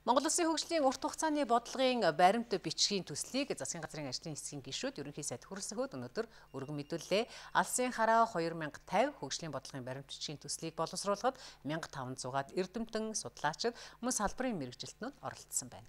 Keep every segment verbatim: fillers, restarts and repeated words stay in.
Монгол Улсын хөгжлийн урт хугацааны бодлогын баримт бичгийн төслийг засгийн газрын ажлын хэсгийн гишүүд ерөнхий сайд хүрэлцэн хөөд өнөөдөр өргөн мэдүүллээ. Алсын хараа хоёр мянга тавь хөгжлийн бодлогын баримт бичгийн төслийг боловсруулахад мянга таван зуuгаад эрдэмтэн, судлаачид, мөн салбарын мэргэжилтнүүд оролцсон байна.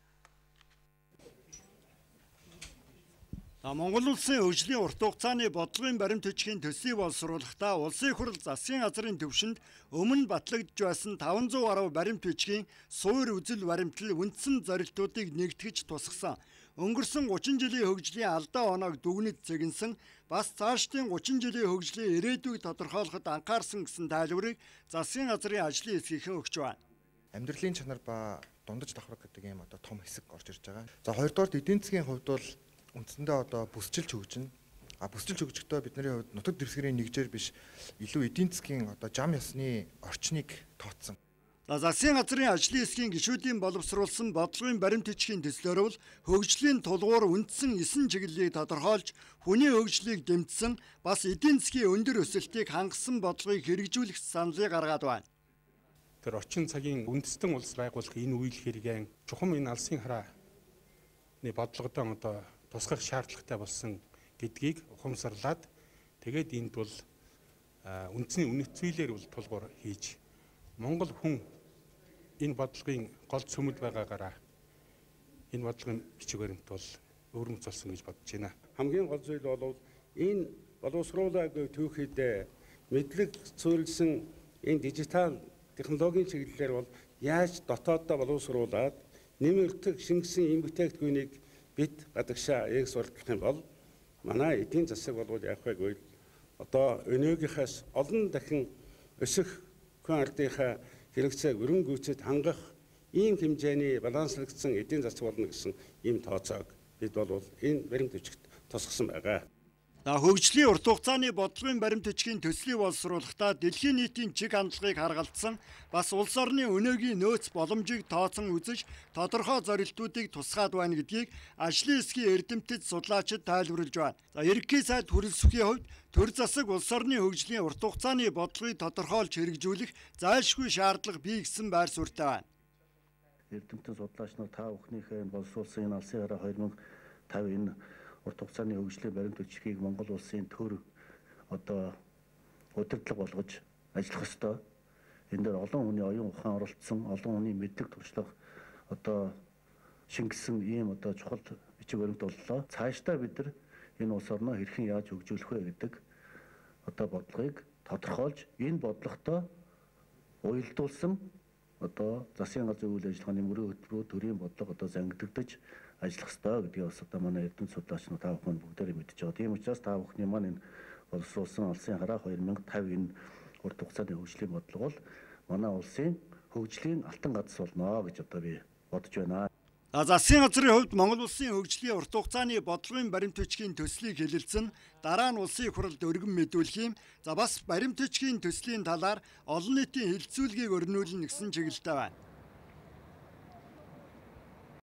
Монгол Улсын хөгжлийн урт хугацааны бодлогын баримт бичгийн төслийг боловсруулахдаа Улсын хурал засгийн газрын төвшөнд өмнө батлагдж байсан таван зуун гаруй баримт бичгийн суур үзэл баримтлал үндсэн зорилтуудыг нэгтгэж тусгасан. Өнгөрсөн гучин жилийн хөгжлийн алдаа оноог дүгнэж цэгэнсэн, бас цаашдын гучин жилийн хөгжлийн ирээдүйг тодорхойлоход анхаарсан гэсэн тайлбарыг засгийн газрын ажлын хэсгийнхэн өгч байна. Амьдралын чанар ба дундаж давхраг гэдэг ийм одоо том хэсэг орж ирж байгаа. За хоёрдугаар эдийн засгийн хувьд бол үндсэндээ одоо бүсчилж хөгжинэ. А бүсчилж хөгжихдөө бидний хувьд нутаг дэвсгэрийн нэгжээр биш илүү эдийн засгийн одоо зам ёсны орчныг тооцсон. Засгийн газрын ажлын хэсгийн гишүүдийн боловсруулсан бодлогын баримт бичгийн төслөөр бол хөгжлийн тулгуур үндсэн эсэн чиглэлийг тодорхойлж, хүний хөгжлийг дэмжсэн, бас эдийн засгийн өндөр өсөлтийг хангасан бодлогыг хэрэгжүүлэх саналыг гаргаад байна. Тэр орчин цагийн үндэстэн улс байгуулах энэ үйл хэрэгэн чухам энэ алсын харааны бодлогодоо одоо тусгах шаардлагатай болсон гэдгийг ухамсарлаад тэгээд энд бол үндэсний үнэт зүйлээр бол тулгуур хийж Монгол хүн энэ бодлогын гол цөмөл байгаагаараа энэ бодлогын бичиг баримт бол өвөрмөц болсон гэж бодож байна. Хамгийн гол зүйл бол энэ боловсруулаагүй түүхэд мэдлэг цөөлсөн энэ дижитал технологийн чиглэлээр бол яаж дотооддоо боловсруулад нэмэгдэх шингэсэн эм бүтээгдэхүүнийг бид гадагшаа яг сурталчилах юм бол манай эдийн засаг бол яг байггүй одоо өнөөгийнхээс олон дахин өсөх хүн ардынхаа хэрэгцээг өрн гүйцэд хангах ийм хэмжээний баланслагдсан эдийн засаг болно гэсэн ийм тооцоог бид бол энэ баримт бичигт тусгасан байгаа. Хөгжлийн урт хугацааны бодлогын баримт бичгийн төслийг боловсруулахдаа дэлхийн нийтийн чиг хандлагыг харгалзсан, бас улс орны өнөөгийн нөөц боломжийг тооцон үзэж тодорхой зорилтуудыг тусгаад байна гэдгийг ажлын хэсгийн эрдэмтэд, судлаачид тайлбарлаж байна. За ерөнхий сайд хүрэлцэхийн хувьд төр засаг улс орны хөгжлийн урт хугацааны бодлогыг тодорхойлж хэрэгжүүлэх зайлшгүй шаардлага бий гэсэн байр суурьтай байна. Эрдэмтэн, судлаач нар та бүхнийхээ боловсруулсан энэ алсын хараа хоёр мянга тавь энэ урт хугацааны хөгжлийн баримт бичгийг Монгол улсын төр одоо удирдлага болгож ажиллах ёстой. Энэ дээр олон хүний оюун ухаан оролцсон, олон хүний мэдлэг туршлага одоо шингэсэн ийм одоо чухал бичиг баримт боллоо. Цаашдаа бид нар энэ улс орноо хэрхэн яаж хөгжүүлэх вэ гэдэг одоо бодлогыг тодорхойлж, энэ бодлоготой уялдуулсан одоо засгийн газрын үйл ажиллагааны мөрөө хөтөлбөрөөр төрийн бодлого одоо зангидагдаж ажиллах ёстой гэдгийг бас одоо манай эрдэнэ судлаач нар та бүхэн бүгдээрээ мэдж байгаа. Тийм учраас та бүхний маань энэ боловсруулсан алсын хараа хоёр мянга тавь энэ урт хугацааны хөгжлийн бодлого бол манай улсын хөгжлийн алтан гац болно гэж одоо би бодож байна. Засгийн газрын хувьд Монгол Улсын хөгжлийн урт хугацааны бодлогын баримт бичгийн төслийг хэлэлцэн, дараа нь улсын хуралд өргөн мэдүүлэх юм. За бас баримт бичгийн төслийн талаар олон нийтийн хэлэлцүүлгийг өрнүүлнэ гэсэн чиглэлтэй байна.